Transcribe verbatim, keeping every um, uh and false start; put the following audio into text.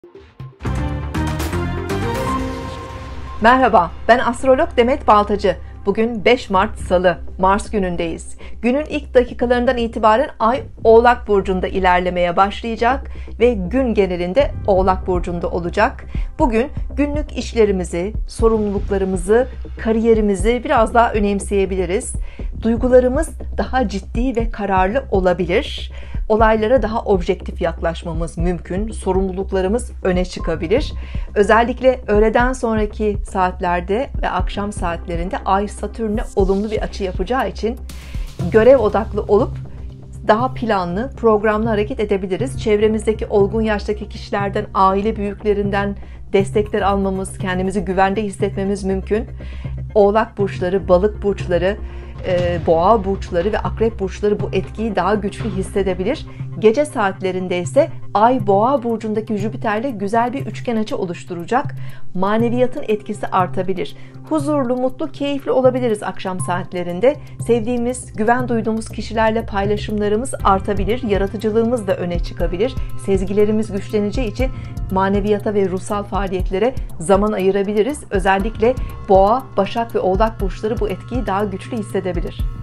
Merhaba, ben astrolog Demet Baltacı. Bugün beş Mart Salı, Mars günündeyiz. Günün ilk dakikalarından itibaren Ay Oğlak Burcu'nda ilerlemeye başlayacak ve gün genelinde Oğlak Burcu'nda olacak. Bugün günlük işlerimizi, sorumluluklarımızı, kariyerimizi biraz daha önemseyebiliriz. Duygularımız daha ciddi ve kararlı olabilir. Olaylara daha objektif yaklaşmamız mümkün. Sorumluluklarımız öne çıkabilir. Özellikle öğleden sonraki saatlerde ve akşam saatlerinde Ay Satürn'e olumlu bir açı yapacağı için görev odaklı olup daha planlı, programlı hareket edebiliriz. Çevremizdeki olgun yaştaki kişilerden, aile büyüklerinden destekler almamız, kendimizi güvende hissetmemiz mümkün. Oğlak burçları, balık burçları, boğa burçları ve akrep burçları bu etkiyi daha güçlü hissedebilir. Gece saatlerinde ise Ay Boğa burcundaki Jüpiter'le güzel bir üçgen açı oluşturacak. Maneviyatın etkisi artabilir. Huzurlu, mutlu, keyifli olabiliriz akşam saatlerinde. Sevdiğimiz, güven duyduğumuz kişilerle paylaşımlarımız artabilir. Yaratıcılığımız da öne çıkabilir. Sezgilerimiz güçleneceği için maneviyata ve ruhsal faaliyetlere zaman ayırabiliriz. Özellikle Boğa, Başak ve Oğlak burçları bu etkiyi daha güçlü hissedebilir.